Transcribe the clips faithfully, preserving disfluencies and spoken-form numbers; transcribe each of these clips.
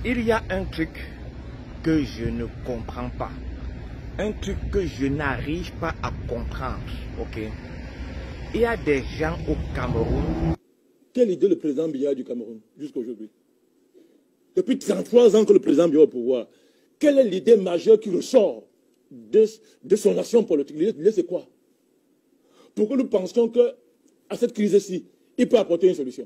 Il y a un truc que je ne comprends pas. Un truc que je n'arrive pas à comprendre. Ok. Il y a des gens au Cameroun. Quelle idée le président Biya a du Cameroun jusqu'à aujourd'hui? Depuis trente-trois ans que le président Biya est au pouvoir, quelle est l'idée majeure qui ressort de, de son action politique? L'idée, c'est quoi? Pourquoi nous pensions qu'à cette crise-ci, il peut apporter une solution?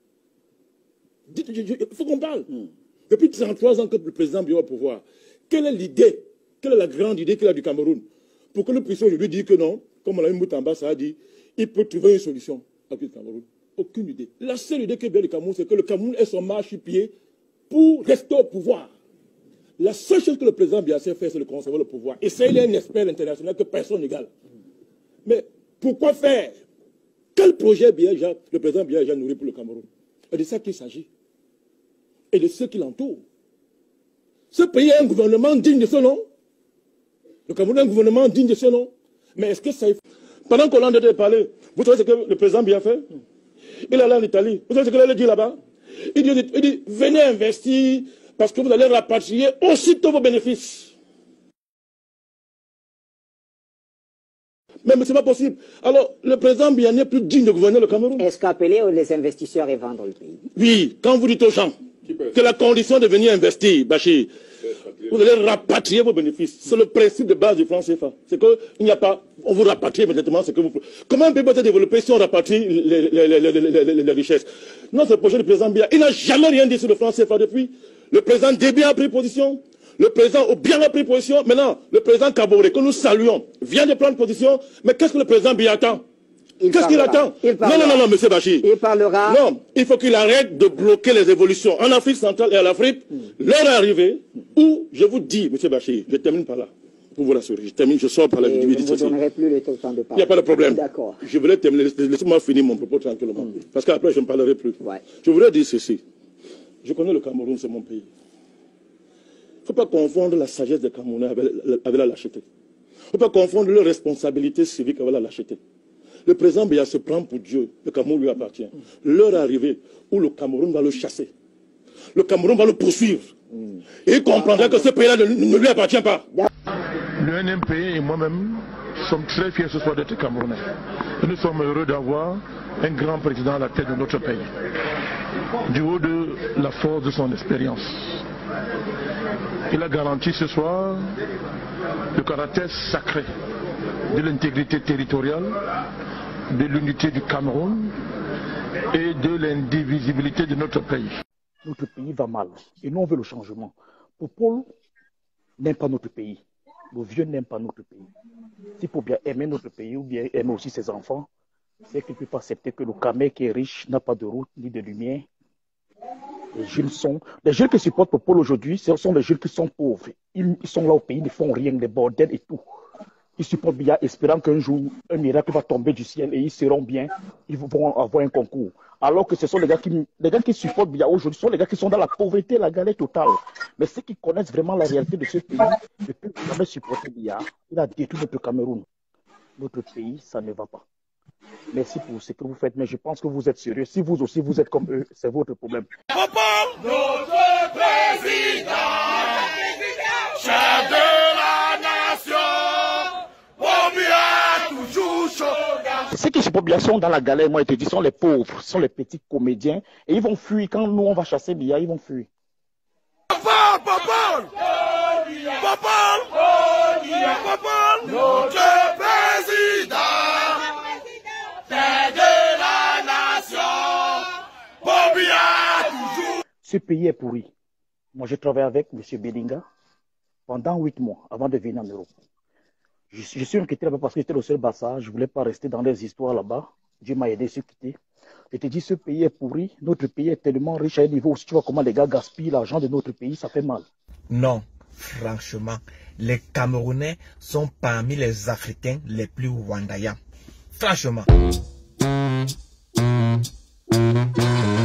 Il faut qu'on parle. Mm. Depuis trente-trois ans que le président Biya est au pouvoir, quelle est l'idée, quelle est la grande idée qu'il a du Cameroun? Pour que nous puissions lui dire que non, comme on l'a eu Moutamba, ça a dit, il peut trouver une solution avec le Cameroun. Aucune idée. La seule idée que Biya du Cameroun, c'est que le Cameroun est son marche-pied pour rester au pouvoir. La seule chose que le président Biya sait faire, c'est de conserver le pouvoir. Et ça, il est un expert international que personne n'égale. Mais pourquoi faire? Quel projet Biya, le président Biya a nourri pour le Cameroun? Et de ça qu'il s'agit. Et de ceux qui l'entourent. Ce pays a un gouvernement digne de ce nom. Le Cameroun a un gouvernement digne de ce nom. Mais est-ce que ça... Pendant qu'on en a parlé, vous savez ce que le président Biya fait? Il allait en Italie. Vous savez ce qu'il allait dire là-bas? Il dit, il dit, venez investir parce que vous allez rapatrier aussitôt vos bénéfices. Mais, mais ce n'est pas possible. Alors, le président Biya n'est plus digne de gouverner le Cameroun. Est-ce qu'appeler les investisseurs et vendre le pays? Oui, quand vous dites aux gens que la condition de venir investir, Bachir, vous allez rapatrier vos bénéfices. C'est le principe de base du franc C F A. C'est qu'il n'y a pas, on vous rapatrie immédiatement ce que vous... Comment un pays peut se développer si on rapatrie les, les, les, les, les, les richesses? Non, c'est le projet du président Biya. Il n'a jamais rien dit sur le franc C F A depuis. Le président Déby a pris position. Le président Obiang a pris position. Maintenant, le président Kaboré, que nous saluons, vient de prendre position. Mais qu'est-ce que le président Biya attend? Qu'est-ce qu'il attend? Non, non, non, non, monsieur Bachir. Il parlera. Non, il faut qu'il arrête de bloquer les évolutions en Afrique centrale et en Afrique. Mm. L'heure est arrivée où, je vous dis, monsieur Bachir, je termine par là, pour vous rassurer, je termine, je sors par là. Et je ne vous donnerai plus le temps de parler. Il n'y a pas de problème. D'accord. Je voulais terminer, laissez-moi finir mon propos tranquillement, mm. parce qu'après je ne parlerai plus. Ouais. Je voudrais dire ceci. Je connais le Cameroun, c'est mon pays. Il ne faut pas confondre la sagesse des Camerounais avec, avec la lâcheté. Il ne faut pas confondre leur responsabilité civique avec la lâcheté. Le président Biya se prend pour Dieu. Le Cameroun lui appartient. L'heure est arrivée où le Cameroun va le chasser. Le Cameroun va le poursuivre. Mm. Et il comprendra que ce pays-là ne, ne lui appartient pas. Le N M P et moi-même sommes très fiers ce soir d'être Camerounais. Et nous sommes heureux d'avoir un grand président à la tête de notre pays. Du haut de la force de son expérience. Il a garanti ce soir le caractère sacré de l'intégrité territoriale, de l'unité du Cameroun et de l'indivisibilité de notre pays. Notre pays va mal et nous on veut le changement. Popol n'aime pas notre pays. Nos vieux n'aiment pas notre pays. S'il faut bien aimer notre pays ou bien aimer aussi ses enfants, c'est qu'il ne peut pas accepter que le Cameroun qui est riche n'a pas de route ni de lumière. Les jeunes sont, les jeunes qui supportent Popol aujourd'hui, ce sont les jeunes qui sont pauvres. Ils, ils sont là au pays, ils ne font rien, des bordels et tout. Ils supportent Biya, espérant qu'un jour, un miracle va tomber du ciel et ils seront bien, ils vont avoir un concours. Alors que ce sont les gars qui, les gars qui supportent Biya aujourd'hui, ce sont les gars qui sont dans la pauvreté, la galère totale. Mais ceux qui connaissent vraiment la réalité de ce pays, ne peuvent jamais supporter Biya. Il a détruit notre Cameroun. Notre pays, ça ne va pas. Merci pour ce que vous faites, mais je pense que vous êtes sérieux. Si vous aussi, vous êtes comme eux, c'est votre problème. Notre président, chef de la nation, Biya toujours chaud. Ceux qui supportent Biya sont dans la galère, moi je te dis, sont les pauvres, sont les petits comédiens, et ils vont fuir. Quand nous on va chasser Biya, ils vont fuir. Popol, Popol, Popol, Popol, notre président, chef de la nation, Biya toujours. Ce pays est pourri. Moi j'ai travaillé avec M. Belinga pendant huit mois avant de venir en Europe. Je, je suis inquiété là-bas parce que j'étais le seul Bassa, je ne voulais pas rester dans les histoires là-bas. Dieu m'a aidé à se quitter. Je te dis, ce pays est pourri, notre pays est tellement riche à un niveau où tu vois comment les gars gaspillent l'argent de notre pays, ça fait mal. Non, franchement, les Camerounais sont parmi les Africains les plus rwandayants. Franchement.